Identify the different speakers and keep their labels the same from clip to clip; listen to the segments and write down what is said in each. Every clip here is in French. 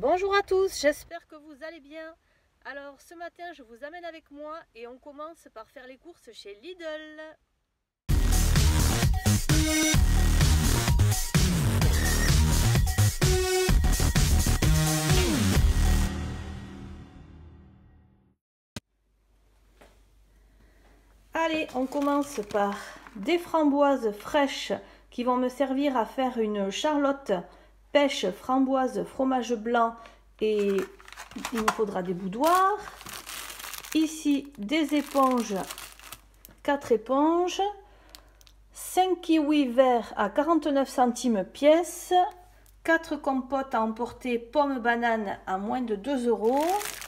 Speaker 1: Bonjour à tous, j'espère que vous allez bien. Alors ce matin je vous amène avec moi et on commence par faire les courses chez Lidl. Allez, on commence par des framboises fraîches qui vont me servir à faire une charlotte pêche, framboise, fromage blanc et il me faudra des boudoirs. Ici, des éponges, 4 éponges, 5 kiwis verts à 49 centimes pièce, 4 compotes à emporter pommes bananes à moins de 2 €.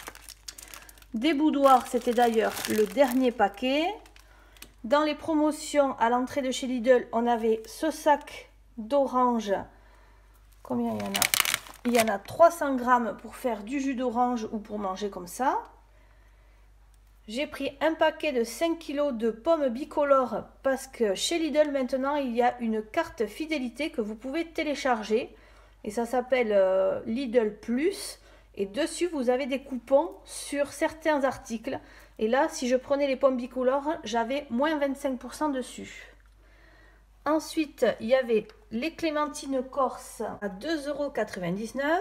Speaker 1: Des boudoirs, c'était d'ailleurs le dernier paquet. Dans les promotions à l'entrée de chez Lidl, on avait ce sac d'orange. Combien il y en a? Il y en a 300 grammes pour faire du jus d'orange ou pour manger comme ça. J'ai pris un paquet de 5 kg de pommes bicolores parce que chez Lidl maintenant il y a une carte fidélité que vous pouvez télécharger et ça s'appelle Lidl Plus et dessus vous avez des coupons sur certains articles et là si je prenais les pommes bicolores j'avais moins 25% dessus. Ensuite il y avait les clémentines corse à 2,99 €.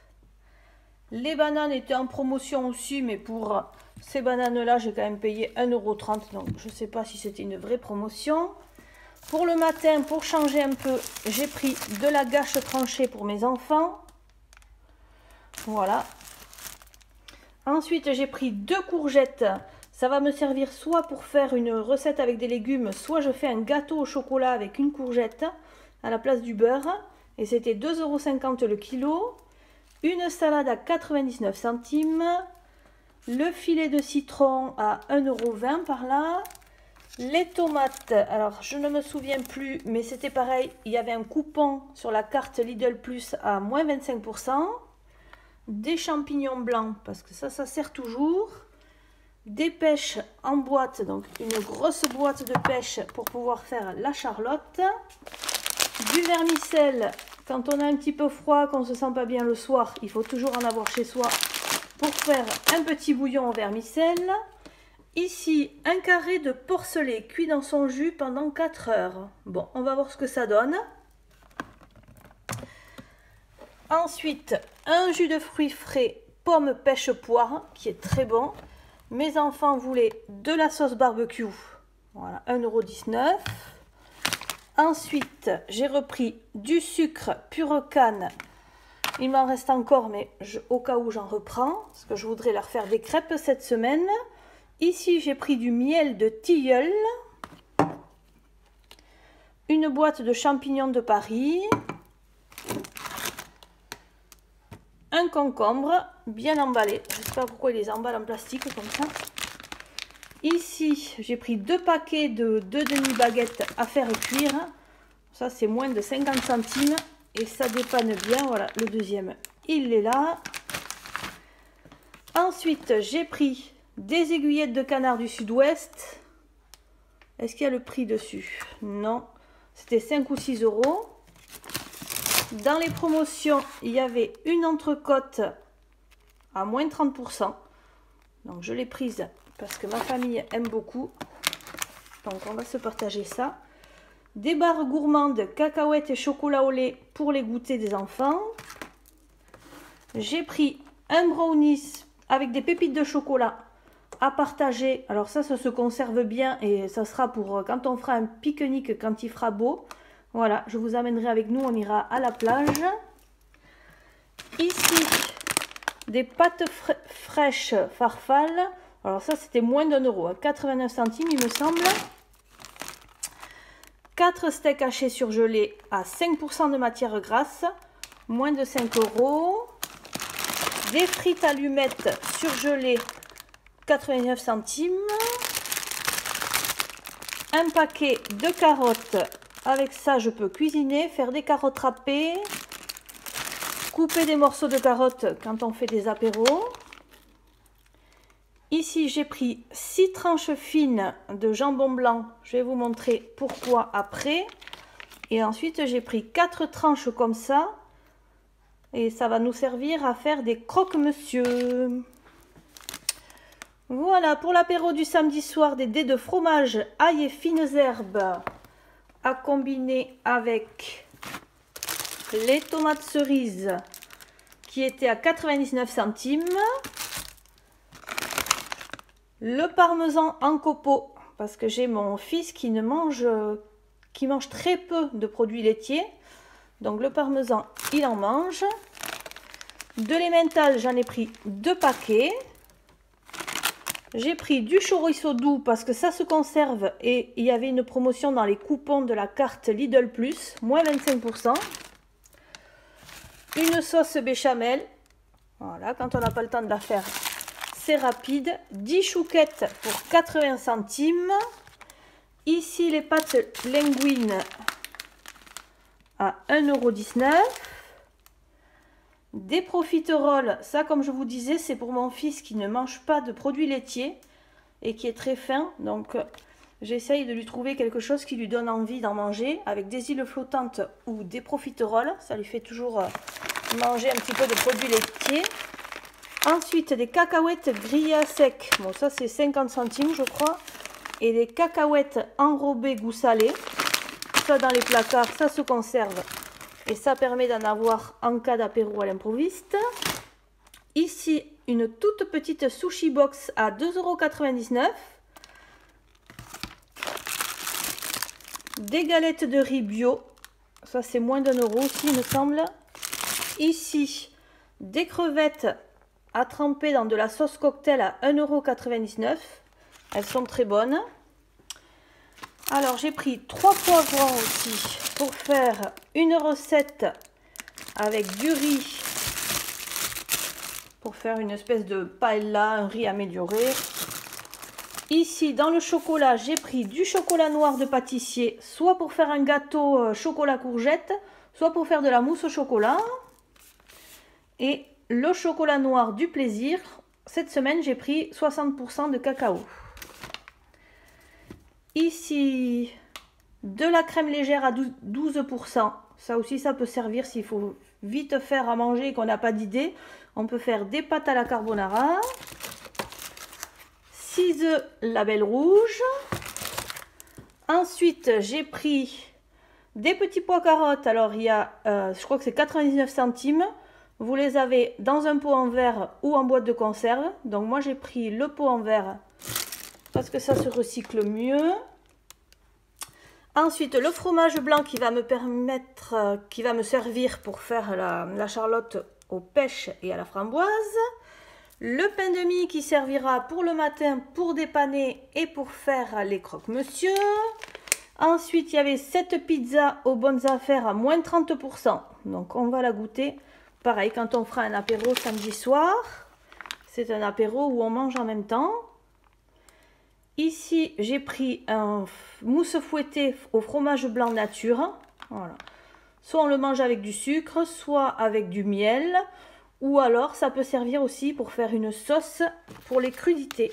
Speaker 1: Les bananes étaient en promotion aussi mais pour ces bananes-là, j'ai quand même payé 1,30 €, donc je ne sais pas si c'était une vraie promotion. Pour le matin, pour changer un peu, j'ai pris de la gâche tranchée pour mes enfants. Voilà. Ensuite, j'ai pris 2 courgettes. Ça va me servir soit pour faire une recette avec des légumes, soit je fais un gâteau au chocolat avec une courgette à la place du beurre. Et c'était 2,50 € le kilo. Une salade à 99 centimes. Le filet de citron à 1,20 € par là. Les tomates, alors je ne me souviens plus, mais c'était pareil, il y avait un coupon sur la carte Lidl Plus à moins 25%. Des champignons blancs, parce que ça sert toujours. Des pêches en boîte, donc une grosse boîte de pêche pour pouvoir faire la charlotte. Du vermicelle, quand on a un petit peu froid, qu'on ne se sent pas bien le soir, il faut toujours en avoir chez soi. Pour faire un petit bouillon au vermicelle. Ici, un carré de porcelet cuit dans son jus pendant 4 heures. Bon, on va voir ce que ça donne. Ensuite, un jus de fruits frais, pomme pêche poire, qui est très bon. Mes enfants voulaient de la sauce barbecue. Voilà, 1,19 €. Ensuite, j'ai repris du sucre pure canne. Il m'en reste encore, mais au cas où j'en reprends, parce que je voudrais leur faire des crêpes cette semaine. Ici, j'ai pris du miel de tilleul, une boîte de champignons de Paris, un concombre bien emballé. Je ne sais pas pourquoi ils les emballent en plastique comme ça. Ici, j'ai pris 2 paquets de 2 demi-baguettes à faire cuire. Ça, c'est moins de 50 centimes. Et ça dépanne bien, voilà, le deuxième, il est là. Ensuite, j'ai pris des aiguillettes de canard du sud-ouest. Est-ce qu'il y a le prix dessus? Non, c'était 5 ou 6 €. Dans les promotions, il y avait une entrecôte à moins 30%. Donc, je l'ai prise parce que ma famille aime beaucoup. Donc, on va se partager ça. Des barres gourmandes, cacahuètes et chocolat au lait pour les goûters des enfants. J'ai pris un brownies avec des pépites de chocolat à partager. Alors ça se conserve bien et ça sera pour quand on fera un pique-nique, quand il fera beau. Voilà, je vous amènerai avec nous, on ira à la plage. Ici, des pâtes fraîches Farfalle. Alors ça, c'était moins d'1 €, 89 centimes il me semble. 4 steaks hachés surgelés à 5% de matière grasse, moins de 5 €. Des frites allumettes surgelées, 89 centimes. Un paquet de carottes, avec ça je peux cuisiner, faire des carottes râpées, couper des morceaux de carottes quand on fait des apéros. Ici, j'ai pris 6 tranches fines de jambon blanc. Je vais vous montrer pourquoi après. Et ensuite, j'ai pris 4 tranches comme ça Et ça va nous servir à faire des croque-monsieur. Voilà, pour l'apéro du samedi soir, des dés de fromage, ail et fines herbes à combiner avec les tomates cerises qui étaient à 99 centimes. Le parmesan en copeaux, parce que j'ai mon fils qui mange très peu de produits laitiers. Donc le parmesan, il en mange. De l'emmental, j'en ai pris 2 paquets. J'ai pris du chorizo doux parce que ça se conserve et il y avait une promotion dans les coupons de la carte Lidl Plus, moins 25%. Une sauce béchamel. Voilà, quand on n'a pas le temps de la faire, c'est rapide. 10 chouquettes pour 80 centimes. Ici, les pâtes linguines à 1,19 €. Des profiteroles, ça comme je vous disais, c'est pour mon fils qui ne mange pas de produits laitiers et qui est très faim. Donc j'essaye de lui trouver quelque chose qui lui donne envie d'en manger avec des îles flottantes ou des profiteroles. Ça lui fait toujours manger un petit peu de produits laitiers. Ensuite, des cacahuètes grillées à sec. Bon, ça c'est 50 centimes, je crois. Et des cacahuètes enrobées goût salé. Ça dans les placards, ça se conserve. Et ça permet d'en avoir en cas d'apéro à l'improviste. Ici, une toute petite sushi box à 2,99 €. Des galettes de riz bio. Ça, c'est moins d'1 € aussi, il me semble. Ici, des crevettes à tremper dans de la sauce cocktail à 1,99 €. Elles sont très bonnes. Alors, j'ai pris 3 poivrons aussi pour faire une recette avec du riz. Pour faire une espèce de paella, un riz amélioré. Ici, dans le chocolat, j'ai pris du chocolat noir de pâtissier, soit pour faire un gâteau chocolat courgette, soit pour faire de la mousse au chocolat. Et le chocolat noir du plaisir, cette semaine, j'ai pris 60% de cacao. Ici, de la crème légère à 12%. Ça aussi, ça peut servir s'il faut vite faire à manger et qu'on n'a pas d'idée. On peut faire des pâtes à la carbonara. 6 œufs label rouge. Ensuite, j'ai pris des petits pois carottes. Alors, il y a, je crois que c'est 99 centimes. Vous les avez dans un pot en verre ou en boîte de conserve. Donc, moi, j'ai pris le pot en verre parce que ça se recycle mieux. Ensuite, le fromage blanc qui va me servir pour faire la charlotte aux pêches et à la framboise. Le pain de mie qui servira pour le matin pour dépanner et pour faire les croque-monsieur. Ensuite, il y avait cette pizza aux bonnes affaires à moins 30%. Donc, on va la goûter. Pareil, quand on fera un apéro samedi soir. C'est un apéro où on mange en même temps. Ici, j'ai pris un mousse fouettée au fromage blanc nature. Voilà. Soit on le mange avec du sucre, soit avec du miel. Ou alors, ça peut servir aussi pour faire une sauce pour les crudités.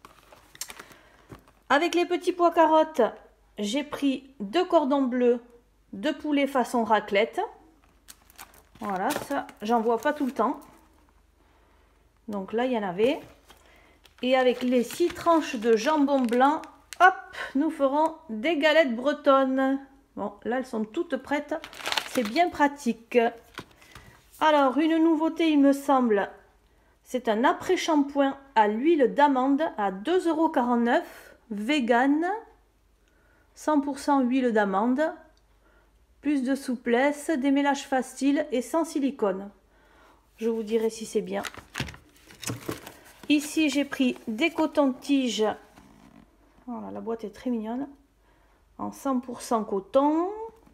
Speaker 1: Avec les petits pois carottes, j'ai pris 2 cordons bleus de poulet façon raclette. Voilà, ça, j'en vois pas tout le temps. Donc là, il y en avait. Et avec les 6 tranches de jambon blanc, hop, nous ferons des galettes bretonnes. Bon, là, elles sont toutes prêtes. C'est bien pratique. Alors, une nouveauté, il me semble, c'est un après-shampoing à l'huile d'amande à 2,49 €, vegan, 100% huile d'amande, plus de souplesse, des mélanges faciles et sans silicone. Je vous dirai si c'est bien. Ici, j'ai pris des cotons-tiges. Voilà, la boîte est très mignonne. En 100% coton.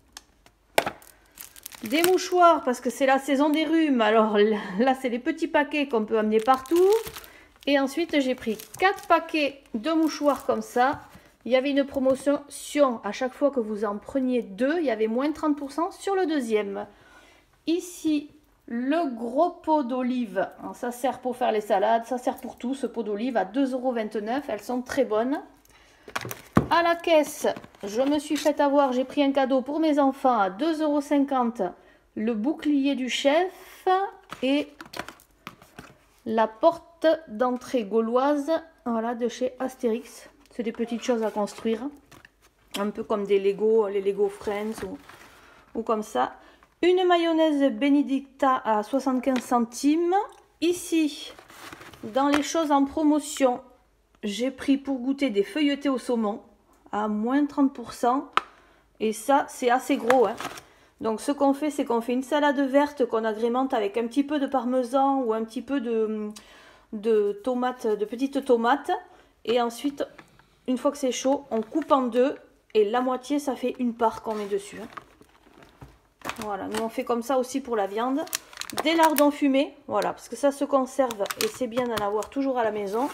Speaker 1: Des mouchoirs parce que c'est la saison des rhumes. Alors là, c'est les petits paquets qu'on peut amener partout. Et ensuite, j'ai pris 4 paquets de mouchoirs comme ça. Il y avait une promotion à chaque fois que vous en preniez 2. Il y avait moins de 30% sur le deuxième. Ici, le gros pot d'olive. Ça sert pour faire les salades. Ça sert pour tout. Ce pot d'olive à 2,29 €. Elles sont très bonnes. À la caisse, je me suis fait avoir, j'ai pris un cadeau pour mes enfants à 2,50 € le bouclier du chef et la porte d'entrée gauloise, voilà, de chez Astérix. C'est des petites choses à construire, un peu comme des Lego, les Lego Friends ou comme ça. Une mayonnaise Benedicta à 75 centimes. Ici, dans les choses en promotion, j'ai pris pour goûter des feuilletés au saumon à moins 30%. Et ça, c'est assez gros, hein. Donc ce qu'on fait, c'est qu'on fait une salade verte qu'on agrémente avec un petit peu de parmesan ou un petit peu de tomates, de petites tomates. Et ensuite, une fois que c'est chaud, on coupe en deux. Et la moitié, ça fait une part qu'on met dessus, hein. Voilà, nous on fait comme ça aussi pour la viande. Des lardons fumés, voilà, parce que ça se conserve et c'est bien d'en avoir toujours à la maison.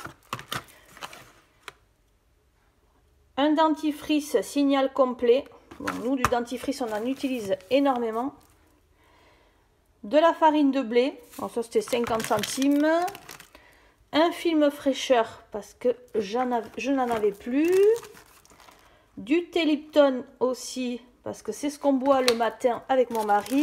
Speaker 1: Un dentifrice signal complet. Bon, nous, du dentifrice, on en utilise énormément. De la farine de blé. Bon, ça, c'était 50 centimes. Un film fraîcheur, parce que je n'en avais plus. Du thé Lipton aussi, parce que c'est ce qu'on boit le matin avec mon mari.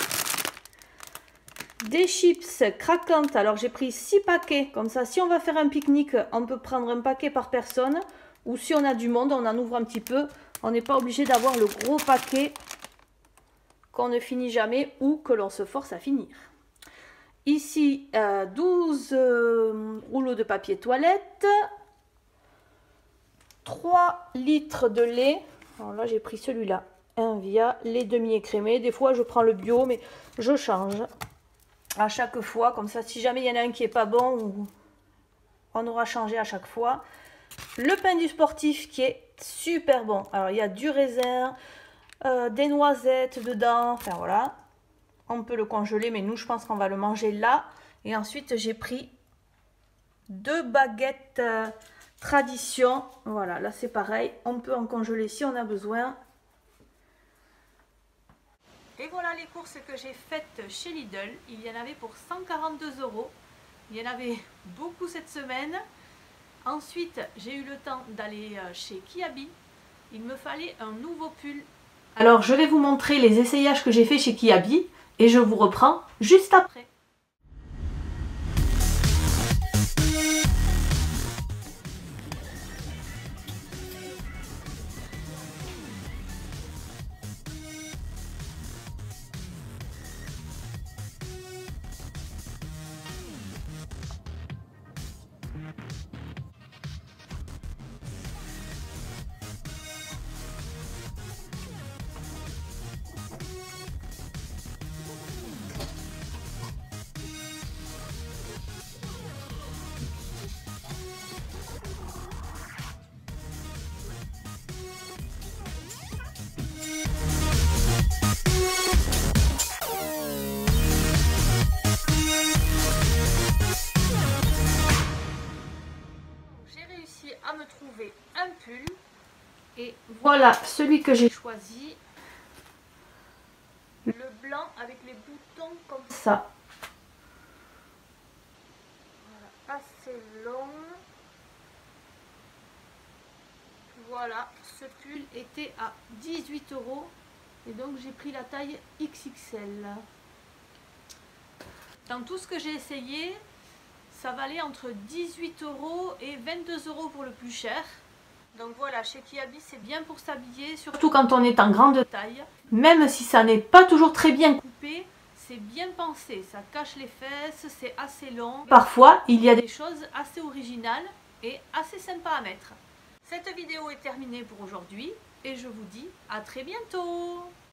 Speaker 1: Des chips craquantes. Alors, j'ai pris 6 paquets. Comme ça, si on va faire un pique-nique, on peut prendre un paquet par personne. Ou si on a du monde, on en ouvre un petit peu. On n'est pas obligé d'avoir le gros paquet qu'on ne finit jamais ou que l'on se force à finir. Ici, 12 rouleaux de papier toilette. 3 litres de lait. Alors là, j'ai pris celui-là. Invia, lait demi-écrémé. Des fois, je prends le bio, mais je change à chaque fois. Comme ça, si jamais il y en a un qui n'est pas bon, on aura changé à chaque fois. Le pain du sportif qui est super bon. Alors, il y a du raisin, des noisettes dedans. Enfin, voilà. On peut le congeler, mais nous, je pense qu'on va le manger là. Et ensuite, j'ai pris 2 baguettes tradition. Voilà, là, c'est pareil. On peut en congeler si on a besoin. Et voilà les courses que j'ai faites chez Lidl. Il y en avait pour 142 €. Il y en avait beaucoup cette semaine. Ensuite, j'ai eu le temps d'aller chez Kiabi. Il me fallait un nouveau pull. Alors, je vais vous montrer les essayages que j'ai fait chez Kiabi et je vous reprends juste après. À me trouver un pull et voilà celui que j'ai choisi, le blanc avec les boutons comme ça, voilà, assez long. Voilà, ce pull était à 18 € et donc j'ai pris la taille XXL. Dans tout ce que j'ai essayé, ça valait entre 18 € et 22 € pour le plus cher. Donc voilà, chez Kiabi, c'est bien pour s'habiller, surtout quand on est en grande taille. Même si ça n'est pas toujours très bien coupé, c'est bien pensé. Ça cache les fesses, c'est assez long. Parfois, il y a des choses assez originales et assez sympas à mettre. Cette vidéo est terminée pour aujourd'hui et je vous dis à très bientôt.